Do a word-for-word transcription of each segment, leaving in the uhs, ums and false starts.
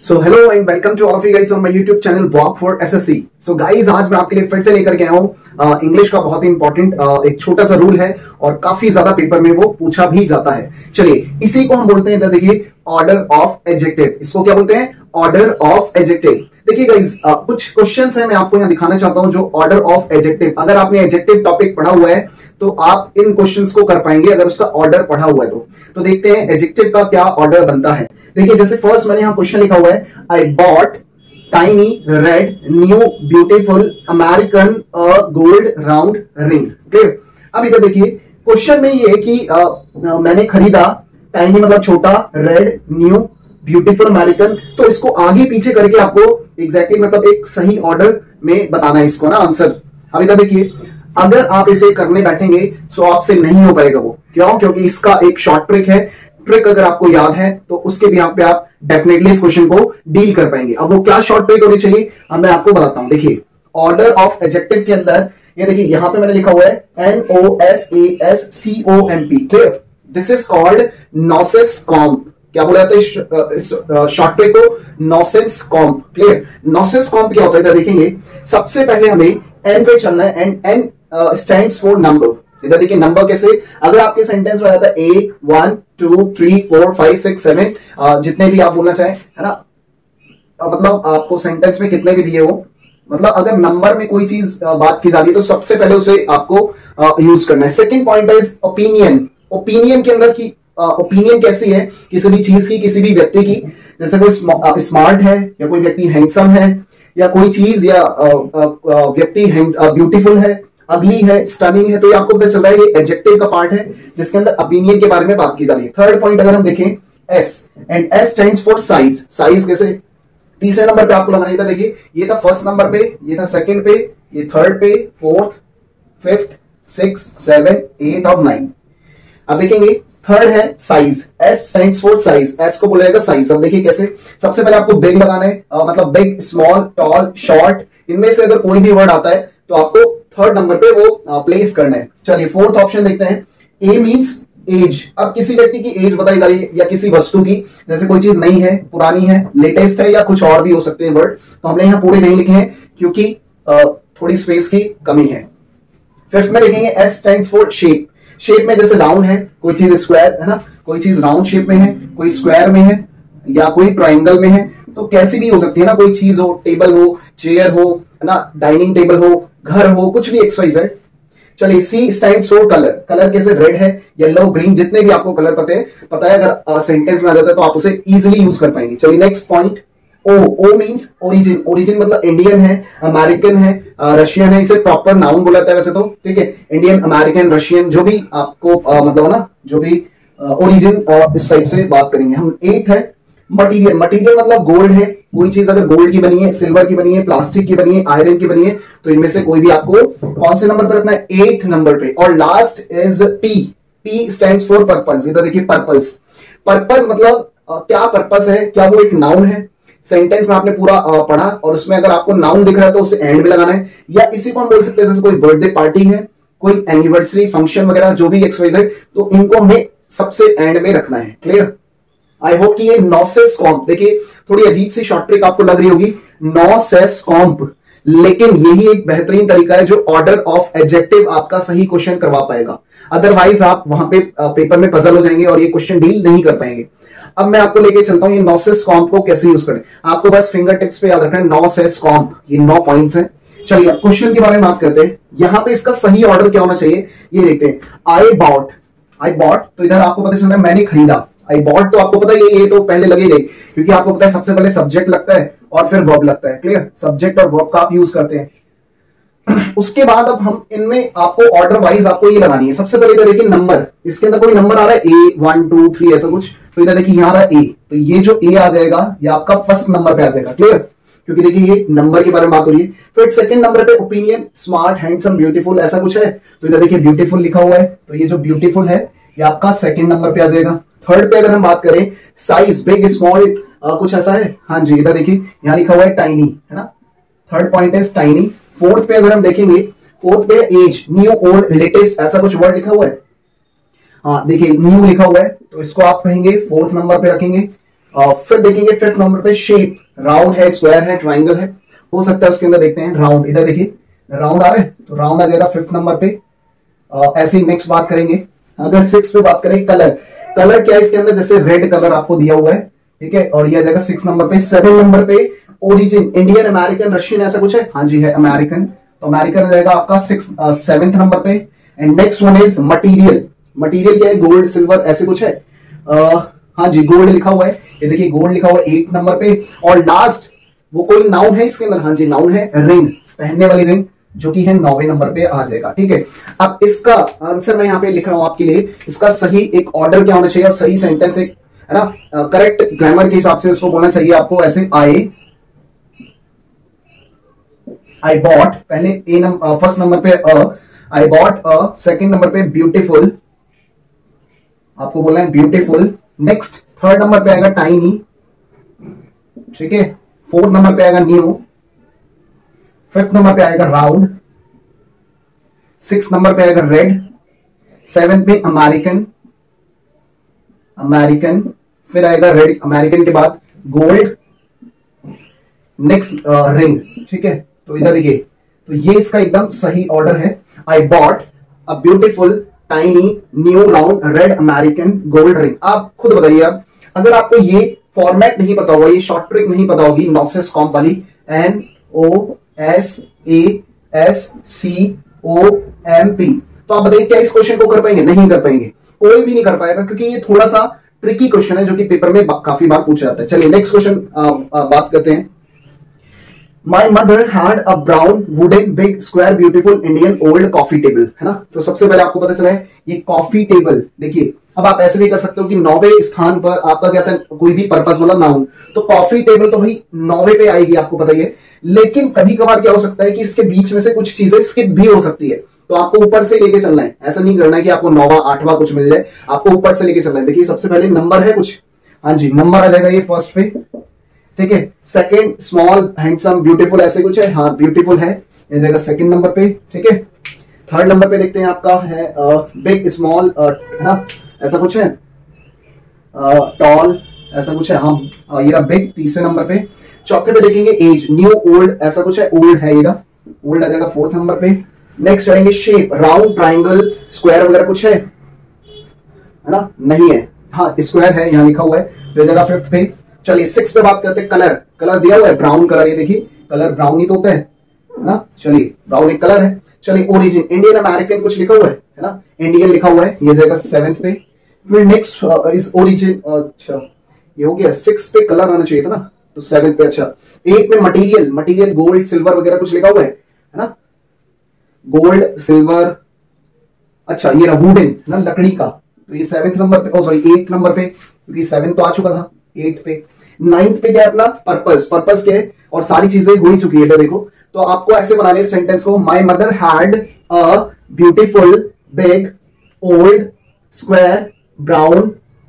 So hello and welcome to all of you guys on my YouTube channel walk for SSC. So guys आज मैं आपके लिए फिर से लेकर के आया हूँ इंग्लिश का बहुत ही इंपॉर्टेंट एक छोटा सा रूल है और काफी ज्यादा पेपर में वो पूछा भी जाता है। चलिए इसी को हम बोलते हैं, देखिए ऑर्डर ऑफ एडजेक्टिव। इसको क्या बोलते हैं? Order of adjective. देखिए गाइस कुछ क्वेश्चंस हैं मैं आपको यहाँ दिखाना चाहता हूँ जो ऑर्डर ऑफ एडजेक्टिव, अगर आपने एडजेक्टिव टॉपिक पढ़ा हुआ है तो आप इन क्वेश्चंस को कर पाएंगे अगर उसका ऑर्डर पढ़ा हुआ है तो। तो देखते हैं एडजेक्टिव का क्या ऑर्डर बनता है। देखिए जैसे फर्स्ट मैंने यहाँ क्वेश्चन लिखा हुआ है, I bought tiny red new beautiful American gold round ring. Clear? अब इधर देखिए क्वेश्चन में ये है कि आ, आ, मैंने खरीदा, टाइनी मतलब छोटा, रेड न्यू ब्यूटीफुल अमेरिकन, तो इसको आगे पीछे करके आपको एग्जैक्टली exactly मतलब एक सही ऑर्डर में बताना है इसको ना आंसर। अब इधर देखिए अगर आप इसे करने बैठेंगे तो आपसे नहीं हो पाएगा वो। क्यों? क्योंकि इसका एक शॉर्ट ट्रिक है। ट्रिक अगर आपको याद है तो उसके भी पे आप डेफिनेटली इस क्वेश्चन को डील कर पाएंगे। अब वो क्या शॉर्ट ट्रिक होनी चाहिए अब मैं आपको बताता हूं। देखिए ऑर्डर ऑफ एडजेक्टिव के अंदर ये देखिए यहां पे मैंने लिखा हुआ है N O S A S C O M P. Clear? This is called nosas comp. क्या बोला जाता है इस शॉर्ट ट्रिक को? नॉसेस कॉम्प। क्लियर? नॉसेस कॉम्प क्या होता है इधर देखेंगे। सबसे पहले हमें एन पे चलना है and N stands for number. इधर देखिए नंबर कैसे, अगर आपके सेंटेंस में आता है A one two three four five six seven, जितने भी आप बोलना चाहें है ना, मतलब आपको सेंटेंस में कितने भी दिए हो, मतलब अगर नंबर में कोई चीज बात की जा रही है तो सबसे पहले उसे आपको यूज करना है। Second point is opinion. Opinion के अंदर की ओपिनियन कैसी है किसी भी चीज की, किसी भी व्यक्ति की, जैसे कोई स्मार्ट है या कोई व्यक्ति हैंडसम है या कोई चीज या व्यक्ति ब्यूटीफुल है, अगली है, स्टनिंग है, तो ये आपको पता चल रहा है ये एडजेक्टिव का पार्ट है जिसके अंदर ओपिनियन के बारे में बात की जा रही है। थर्ड पॉइंट अगर हम देखें S, and S stands for size. Size कैसे? तीसरे नंबर पे आपको लगाना था। देखिए ये था फर्स्ट नंबर पे, ये था सेकंड पे, ये थर्ड पे, fourth, fifth, six, seven, eight और नाइन। अब देखेंगे थर्ड है size. S stands for size, S को बोला जाएगा साइज। अब देखिए कैसे, सबसे पहले आपको बिग लगाना है, आ, मतलब बिग, स्मॉल, टॉल, शॉर्ट, इनमें से अगर कोई भी वर्ड आता है तो आपको थर्ड नंबर पे वो प्लेस करना है। चलिए फोर्थ ऑप्शन देखते हैं, ए मींस एज। अब किसी व्यक्ति की एज बताई जा रही है या किसी वस्तु की, जैसे कोई चीज नई है, पुरानी है, लेटेस्ट है या कुछ और भी हो सकते हैं वर्ड, तो हमने यहाँ पूरे नहीं लिखे हैं क्योंकि थोड़ी स्पेस की कमी है। फिफ्थ में देखेंगे S stands for shape. Shape में जैसे राउंड है, कोई चीज स्क्वायर है ना, कोई चीज राउंड शेप में है, कोई स्क्वायर में है या कोई ट्राइंगल में है, तो कैसी भी हो सकती है ना, कोई चीज हो, टेबल हो, चेयर हो, है ना, डाइनिंग टेबल हो, घर हो, कुछ भी एक्स वाई जेड। चलिए C stands for colour. Colour कैसे? रेड है, येलो, ग्रीन, जितने भी आपको कलर पता है पता है अगर सेंटेंस में आ जाता है तो आप उसे इजीली यूज कर पाएंगे। चलिए next point O. O means origin. Origin मतलब इंडियन है, अमेरिकन है, रशियन है, इसे प्रॉपर नाउन बोला जाता है वैसे तो। ठीक है, इंडियन, अमेरिकन, रशियन, जो भी आपको आ, मतलब ना, जो भी ओरिजिन इस टाइप से बात करेंगे हम। एट है मटीरियल। मटीरियल मतलब गोल्ड है, कोई चीज अगर गोल्ड की बनी है, सिल्वर की बनी है, प्लास्टिक की बनी है, आयरन की बनी है, तो इनमें से कोई भी आपको कौन से नंबर पर रखना है? एट नंबर पे। और last is P. P stands for purpose. इधर देखिए पर्पस। पर्पस मतलब आ, क्या पर्पस है? क्या वो एक नाउन है? सेंटेंस में आपने पूरा आ, पढ़ा और उसमें अगर आपको नाउन दिख रहा है तो उसे एंड में लगाना है, या इसी को हम बोल सकते हैं जैसे कोई बर्थडे पार्टी है, कोई एनिवर्सरी फंक्शन वगैरह, जो भी एक्स वाई जेड, तो इनको हमें सबसे एंड में रखना है। क्लियर? आई होप कि ये नॉसेस कॉम्प, देखिए थोड़ी अजीब सी शॉर्ट ट्रिक आपको लग रही होगी, नॉसेस कॉम्प, लेकिन यही एक बेहतरीन तरीका है जो ऑर्डर ऑफ एडजेक्टिव आपका सही क्वेश्चन करवा पाएगा। अदरवाइज आप वहां पे पेपर में पजल हो जाएंगे और ये क्वेश्चन डील नहीं कर पाएंगे। अब मैं आपको लेके चलता हूं ये नॉसेस कॉम्प को कैसे यूज करें। आपको बस फिंगर टिप्स पे याद रखना है नॉसेस कॉम्प, ये नौ पॉइंट्स हैं। चलिए अब क्वेश्चन के बारे में बात करते हैं। यहां पे इसका सही ऑर्डर क्या होना चाहिए ये देखते हैं। I bought. आई बॉट, तो इधर आपको पता चल रहा है मैंने खरीदा। आई बॉट तो आपको पता है ये ये तो पहले लगेगा क्योंकि आपको पता है सबसे पहले सब्जेक्ट लगता है और फिर वर्ब लगता है। क्लियर? सब्जेक्ट और वर्ब का आप यूज करते हैं। उसके बाद अब हम इनमें आपको ऑर्डर वाइज आपको ये लगानी है। सबसे पहले इधर देखिए नंबर, इसके अंदर कोई नंबर आ रहा है ए वन टू थ्री ऐसा कुछ, तो इधर देखिए यहाँ आ रहा है ए, तो ये जो ए आ जाएगा ये आपका फर्स्ट नंबर पे आ जाएगा। क्लियर? क्योंकि देखिए ये नंबर के बारे में बात हो रही है। फिर सेकंड नंबर पे ओपिनियन, स्मार्ट, हैंडसम, ब्यूटीफुल ऐसा कुछ है, तो इधर देखिए ब्यूटीफुल लिखा हुआ है, तो ये जो ब्यूटीफुल है ये आपका सेकंड नंबर पे आ जाएगा। थर्ड पे अगर हम बात करें साइज, बिग, स्मॉल, कुछ ऐसा है, हाँ जी इधर देखिए यहाँ लिखा हुआ है टाइनी, है ना, थर्ड पॉइंट है टाइनी। फोर्थ पे अगर हम देखेंगे, फोर्थ पे एज, न्यू, ओल्ड, लेटेस्ट ऐसा कुछ वर्ड लिखा हुआ है, हाँ देखिए न्यू लिखा हुआ है, तो इसको आप कहेंगे फोर्थ नंबर पे रखेंगे। और फिर देखेंगे फिफ्थ नंबर पे शेप, राउंड है, स्क्वायर है, ट्राइंगल है, हो सकता है उसके अंदर देखते हैं राउंड, इधर देखिए राउंड आ रहा है तो राउंड आ जाएगा फिफ्थ नंबर पे। ऐसे ही नेक्स्ट बात करेंगे, अगर सिक्स पे बात करें कलर, कलर क्या है इसके अंदर, जैसे रेड कलर आपको दिया हुआ है, ठीक है, और ये आ जाएगा सिक्स नंबर पे। सेवन नंबर पे ओरिजिन, इंडियन, अमेरिकन, रशियन, ऐसा कुछ है, हाँ जी है अमेरिकन, तो अमेरिकन आ जाएगा आपका सिक्स सेवेंथ नंबर पे। And next one is material, material क्या है, गोल्ड, सिल्वर, ऐसे कुछ है, uh, हाँ जी गोल्ड लिखा हुआ है, ये देखिए गोल्ड लिखा हुआ है एट नंबर पे। और लास्ट वो कोई नाउन है इसके अंदर, हाँ जी नाउन है, रिंग, पहनने वाली रिंग, जो कि है नौवे नंबर पे आ जाएगा, ठीक है। अब इसका आंसर मैं यहाँ पे लिख रहा हूं आपके लिए, इसका सही एक ऑर्डर क्या होना चाहिए और सही सेंटेंस एक है ना, करेक्ट ग्रामर के हिसाब से इसको बोलना चाहिए आपको ऐसे, आई आई बॉट, पहले ए नंबर फर्स्ट नंबर पे a, I bought a, second number पे ब्यूटीफुल, आपको बोलना है ब्यूटीफुल। नेक्स्ट थर्ड नंबर पे आएगा टाइनी, ठीक है, फोर्थ नंबर पे आएगा न्यू, फिफ्थ नंबर पे आएगा राउंड, सिक्स नंबर पे आएगा रेड, सेवेंथ पे अमेरिकन, अमेरिकन, फिर आएगा रेड, अमेरिकन के बाद गोल्ड, नेक्स्ट रिंग, ठीक है। तो इधर देखिए, तो ये इसका एकदम सही ऑर्डर है, I bought a beautiful tiny new round red American gold ring. आप खुद बताइए, अब अगर आपको ये फॉर्मेट नहीं पता होगा, ये शॉर्ट ट्रिक नहीं पता होगी नॉसेस कॉम्प वाली, N O S A S C O M P, तो आप बताइए क्या इस क्वेश्चन को कर पाएंगे? नहीं कर पाएंगे, कोई भी नहीं कर पाएगा, क्योंकि ये थोड़ा सा ट्रिकी क्वेश्चन है जो कि पेपर में काफी बार पूछा जाता है। चलिए नेक्स्ट क्वेश्चन बात करते हैं। My mother had a brown wooden big square beautiful Indian old coffee table, है ना। तो सबसे पहले आपको पता चला है ये कॉफी टेबल, देखिए अब आप ऐसे भी कर सकते हो कि नौवे स्थान पर आपका क्या था, कोई भी पर्पस मतलब नाउन, तो कॉफी टेबल तो भाई नौवे पे आएगी, आपको पता ही है। लेकिन कभी कभार क्या हो सकता है कि इसके बीच में से कुछ चीजें स्किप भी हो सकती है, तो आपको ऊपर से लेके चलना है, ऐसा नहीं करना है कि आपको नौवा आठवां कुछ मिल जाए, आपको ऊपर से लेके चलना है। देखिए सबसे पहले नंबर है कुछ, हाँ जी नंबर आ जाएगा ये फर्स्ट पे, ठीक है। सेकंड स्मॉल हैंडसम ब्यूटीफुल, ऐसे कुछ है, हाँ ब्यूटीफुल है, ये जाएगा सेकंड नंबर पे, ठीक है। थर्ड नंबर पे देखते हैं आपका है बिग स्मॉल, है ना, ऐसा कुछ है, टॉल, ऐसा कुछ है, हाँ ये रहा बिग तीसरे नंबर पे। चौथे पे देखेंगे एज, न्यू ओल्ड, ऐसा कुछ है, ओल्ड है, ये ओल्ड आ जाएगा फोर्थ नंबर पे। नेक्स्ट आएंगे शेप, राउंड, ट्राइंगल, स्क्वायर वगैरह कुछ है, है ना, नहीं है, हाँ स्क्वायर है यहाँ लिखा हुआ है, तो ये जगह फिफ्थ पे। चलिए सिक्स पे बात करते हैं, कलर, कलर दिया हुआ है ब्राउन कलर, ये देखिए कलर ब्राउन ही तो होता है ना, चलिए ब्राउन एक कलर है। चलिए ओरिजिन, इंडियन, अमेरिकन कुछ लिखा हुआ है, है ना, इंडियन लिखा हुआ है, ये जाएगा सेवेंथ पे। फिर नेक्स्ट इज ओरिजिन, अच्छा ये हो गया, सिक्स पे कलर आना चाहिए था ना, तो सेवेंथ पे। अच्छा एट में मटेरियल, मटेरियल गोल्ड सिल्वर वगैरह कुछ लिखा हुआ है, है ना, गोल्ड सिल्वर, अच्छा ये रहा वुडन ना, लकड़ी का, तो ये सेवेंथ नंबर पे, ओ सॉरी एट्थ नंबर पे, क्योंकि सेवन तो आ चुका था, एट्थ पे। नाइन्थ पे क्या है अपना पर्पस, पर्पस क्या है, और सारी चीजें हो ही चुकी है, तो देखो तो आपको ऐसे बनाने सेंटेंस को, my mother had a beautiful big old square brown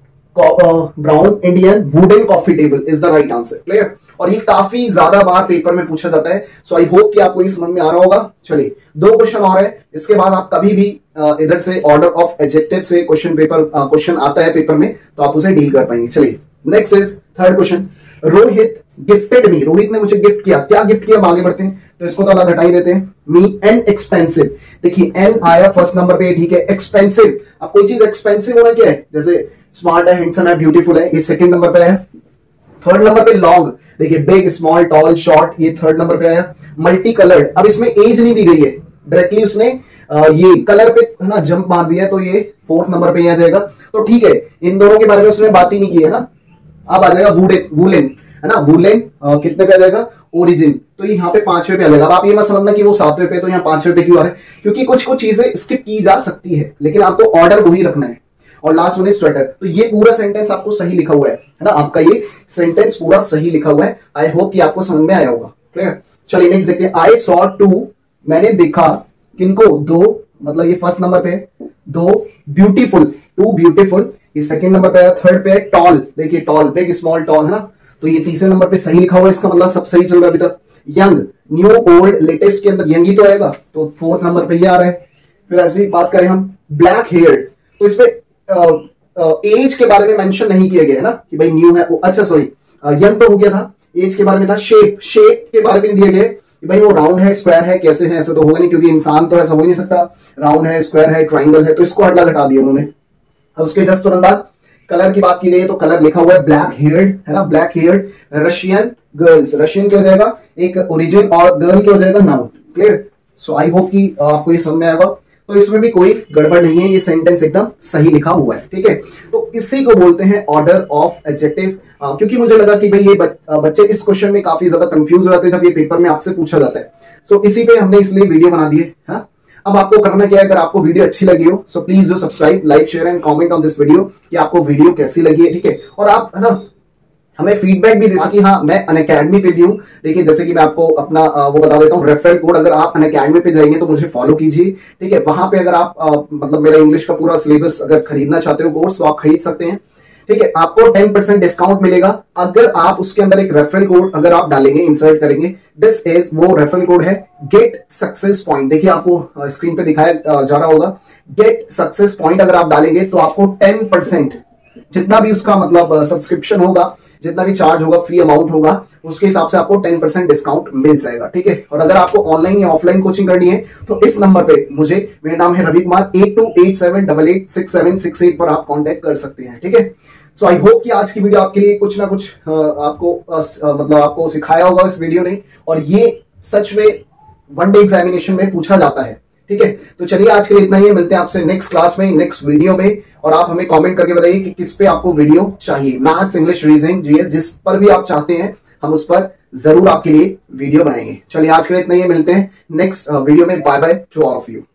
brown Indian wooden coffee table is the right answer, clear. और ये काफी ज्यादा बार पेपर में पूछा जाता है, सो आई होप कि आपको ये समझ में आ रहा होगा। चलिए दो क्वेश्चन और है, इसके बाद आप कभी भी इधर से ऑर्डर ऑफ एडजेक्टिव से क्वेश्चन पेपर क्वेश्चन आता है पेपर में, तो आप उसे डील कर पाएंगे। चलिए next is third question, Rohit gifted me, Rohit ने मुझे गिफ्ट किया, क्या गिफ्ट किया, आगे बढ़ते हैं, तो इसको तो अलग हटाई देते हैं, मी एन एक्सपेंसिव, देखिए एन आया फर्स्ट नंबर पे, ठीक है, एक्सपेंसिव, अब कोई चीज एक्सपेंसिव होना क्या है, जैसे स्मार्ट है, हैंडसम है, ब्यूटीफुल है, ये सेकंड नंबर पे है। थर्ड नंबर पे लॉन्ग, देखिए बिग स्मॉल टॉल शॉर्ट, ये थर्ड नंबर पे आया। मल्टी कलर्ड, अब इसमें एज नहीं दी गई है, डायरेक्टली उसने आ, ये कलर पे ना जंप मार दिया, तो ये फोर्थ नंबर पे आ जाएगा, तो ठीक है, इन दोनों के बारे में उसने बात ही नहीं की है ना। अब आ जाएगा वुडन, वुलन, है ना, वुलन कितने पे आ जाएगा, ओरिजिन, तो यहाँ पे पांचवे पे आ जाएगा। अब आप ये मत समझना कि वो सातवें पे, तो यहाँ पांचवे पे क्यों आ रहा है, क्योंकि कुछ कुछ चीजें स्किप की जा सकती है, लेकिन आपको ऑर्डर वही रखना है। और लास्ट वन इज स्वेटर, तो ये पूरा सेंटेंस आपको सही लिखा हुआ है, है ना, आपका ये सेंटेंस पूरा सही लिखा हुआ है। आई होप कि आपको समझ में आया होगा, क्लियर। चलिए नेक्स्ट देखते हैं, आई सॉ टू, मैंने देखा किनको, दो, मतलब ये फर्स्ट नंबर पे दो ब्यूटीफुल, टू ब्यूटीफुल, ये सेकंड नंबर पे है। थर्ड पे है टॉल, देखिए टॉल बिग स्मॉल टॉल, है ना, तो ये तीसरे नंबर पे सही लिखा हुआ है, इसका मतलब सब सही चल रहा है अभी तक। यंग, न्यू ओल्ड लेटेस्ट के अंदर यंग ही तो आएगा, तो फोर्थ नंबर पे ये आ रहा है। फिर ऐसे ही बात करें हम ब्लैक हेयर, तो इसमें एज के बारे में मेंशन नहीं किया गया है ना कि भाई न्यू है, अच्छा सॉरी यंग तो हो गया था, एज के बारे में था। शेप शेप के बारे में नहीं दिया गया कि भाई वो राउंड है, स्क्वायर है, कैसे है, ऐसे तो होगा नहीं क्योंकि इंसान तो है, समझ नहीं सकता राउंड है, स्क्वायर है, ट्राइंगल है, तो इसको हटा घटा दिया उन्होंने। उसके जस्ट तुरंत बाद कलर की बात की गई है तो कलर लिखा हुआ है ब्लैक हेयर्ड, है ना, black haired Russian girls, Russian क्या हो जाएगा एक ओरिजिन और गर्ल क्या हो जाएगा noun. Clear? So I hope कि आपको ये समझ में आएगा। तो इसमें भी कोई गड़बड़ नहीं है, ये सेंटेंस एकदम सही लिखा हुआ है। ठीक है, तो इसी को बोलते हैं ऑर्डर ऑफ एडजेक्टिव। क्योंकि मुझे लगा कि भाई ये बच्चे इस क्वेश्चन में काफी ज्यादा कंफ्यूज हो जाते हैं जब ये पेपर में आपसे पूछा जाता है। सो इसी पे हमने इसलिए वीडियो बना दी है। हाँ, अब आपको करना क्या है, अगर आपको वीडियो अच्छी लगी हो so please do subscribe, like, share and comment on this video कि आपको वीडियो कैसी लगी है। ठीक है, और आप है ना हमें फीडबैक भी दे सके। हाँ, मैं अनअकैडमी पे भी हूँ। देखिए जैसे कि मैं आपको अपना वो बता देता हूँ रेफरल कोड, अगर आप अनअकैडमी पे जाएंगे तो मुझे फॉलो कीजिए। ठीक है, वहां पे अगर आप आ, मतलब मेरा इंग्लिश का पूरा सिलेबस अगर खरीदना चाहते हो कोर्स तो आप खरीद सकते हैं। ठीक है, आपको टेन परसेंट डिस्काउंट मिलेगा अगर आप उसके अंदर एक रेफरल कोड अगर आप डालेंगे, इंसर्ट करेंगे। दिस इज वो रेफरल कोड है गेट सक्सेस पॉइंट। देखिए आपको स्क्रीन पे दिखाया जा रहा होगा गेट सक्सेस पॉइंट। अगर आप डालेंगे तो आपको टेन परसेंट जितना भी उसका मतलब सब्सक्रिप्शन होगा, जितना भी चार्ज होगा, फी अमाउंट होगा, उसके हिसाब से आपको टेन परसेंट डिस्काउंट मिल जाएगा। ठीक है, और अगर आपको ऑनलाइन या ऑफलाइन कोचिंग करनी है तो इस नंबर पे मुझे, मेरा नाम है Ravi Kumar, eight two eight seven double eight six seven six eight पर आप कांटेक्ट कर सकते हैं। ठीक है, सो आई होप कि आज की वीडियो आपके लिए कुछ ना कुछ आपको मतलब आपको सिखाया होगा इस वीडियो ने, और ये सच में वन डे एग्जामिनेशन में पूछा जाता है। ठीक है, तो चलिए आज के लिए इतना ही है, मिलते हैं आपसे नेक्स्ट क्लास में, नेक्स्ट वीडियो में। और आप हमें कमेंट करके बताइए कि किस पे आपको वीडियो चाहिए, मैथ्स, इंग्लिश, रीजनिंग, जीएस, जिस पर भी आप चाहते हैं हम उस पर जरूर आपके लिए वीडियो बनाएंगे। चलिए आज के लिए इतना ही है, मिलते हैं नेक्स्ट वीडियो में। Bye bye to all of you.